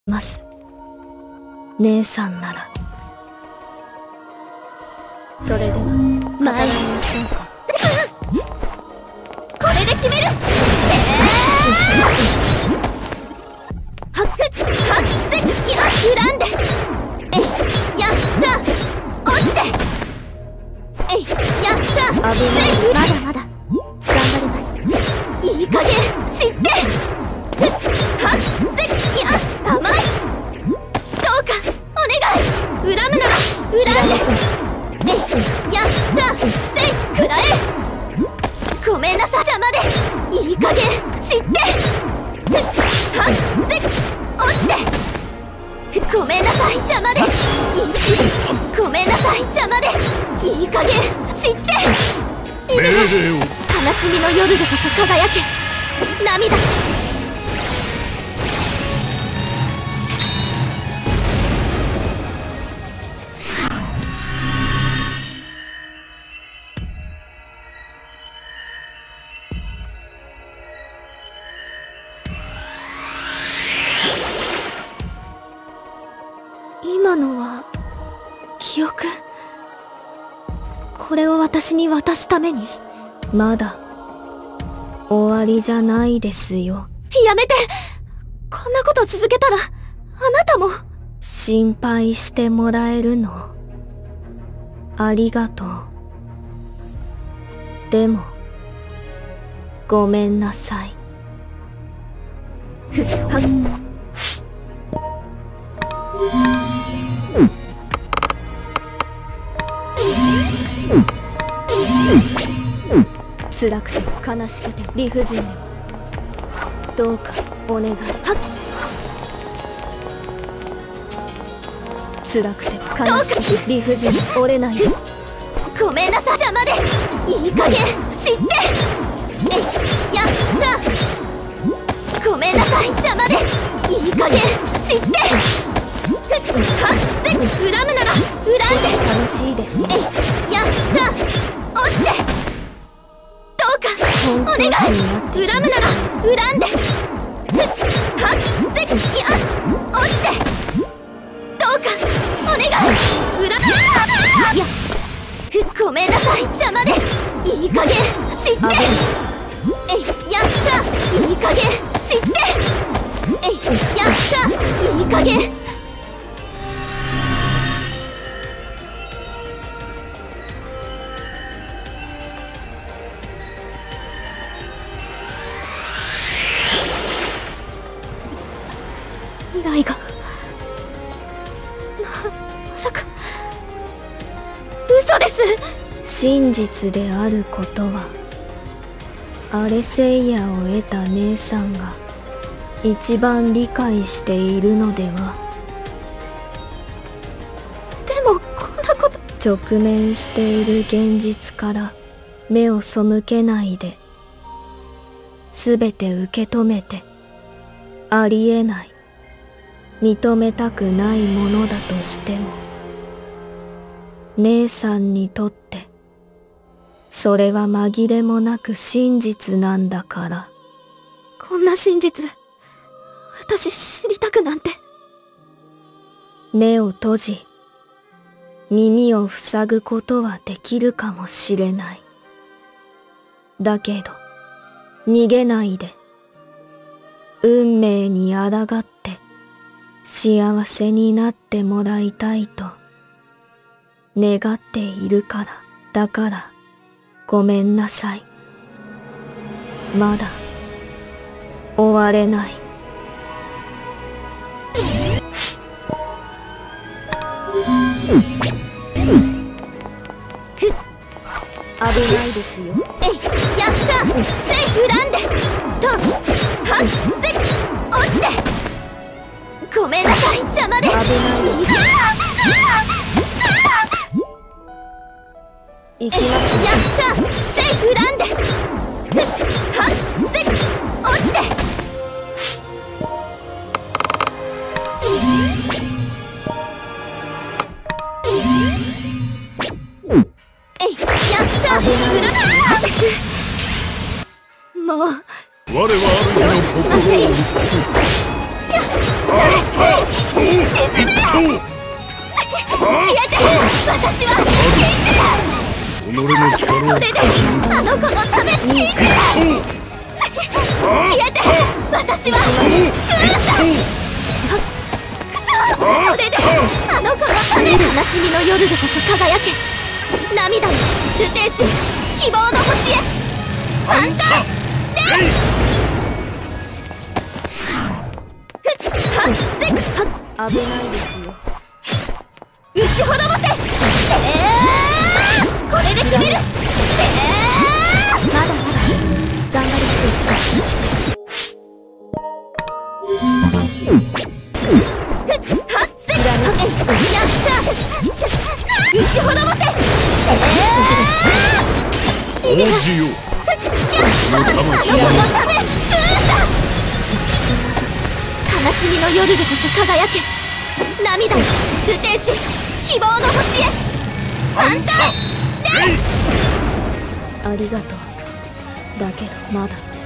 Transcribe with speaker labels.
Speaker 1: ます。姉さんなら。それでは始めましょうか。これで決める。はっせっ恨んで。やった落ちて。やったまだまだ頑張ります。いい加減知って。はっせ甘い。どうかお願い。恨むなら恨んで。やったせいくらえ。ごめんなさ邪魔です。いい加減知って。はっせ落ちて。ごめんなさい邪魔です。ごめんなさい邪魔です。いい加減知って。命令を。悲しみの夜でこそ輝け。涙。今のは記憶。これを私に渡すために。まだ終わりじゃないですよ。やめて。こんなこと続けたらあなたも。心配してもらえるのありがとう。でもごめんなさい。辛くて悲しくて理不尽でもどうかお願い。辛くて悲しくて理不尽で折れないで。ごめんなさ邪魔です。いい加減知って。やったごめんなさい邪魔です。いい加減知って。はっせ恨むなら恨んで。楽しいですね。やった落ちて。どうかお願い。恨むなら恨んで。はっせ落ちて。どうかお願い。恨む。いやごめんなさい邪魔です。いい加減知って。やったいい加減知って。やったいい加減。未来がそんなまさか嘘です。真実であることはアレセイヤを得た姉さんが一番理解しているのでは。でもこんなこと。直面している現実から目を背けないで、すべて受け止めて、ありえない、認めたくないものだとしても、姉さんにとってそれは紛れもなく真実なんだから。こんな真実私知りたくなんて。目を閉じ耳を塞ぐことはできるかもしれない。だけど逃げないで、運命に抗って幸せになってもらいたいと願っているから。だからごめんなさい。まだ終われない。危ないですよ。やったせい恨んで。とはっせ落ちて。ごめんなさい邪魔です。危ないです。行きます。やったせい恨んで。はっせ落ちて。やった恨む。もう我はあるの心を映す。やっ私は死んでる。これであの子のため死んでる。消えて、私は救うんだ。これであの子のため。悲しみの夜でこそ輝け。涙よルテンシュ、希望の星へ。反対で危ないですよ。撃ち滅ぼせ。これで決める。まだまだ頑張り撃ち滅ぼせ。逃げろ。あの子のため。悲しみの夜でこそ輝け。涙よルテンシュ、希望の星へ。反対でありがとう。だけどまだ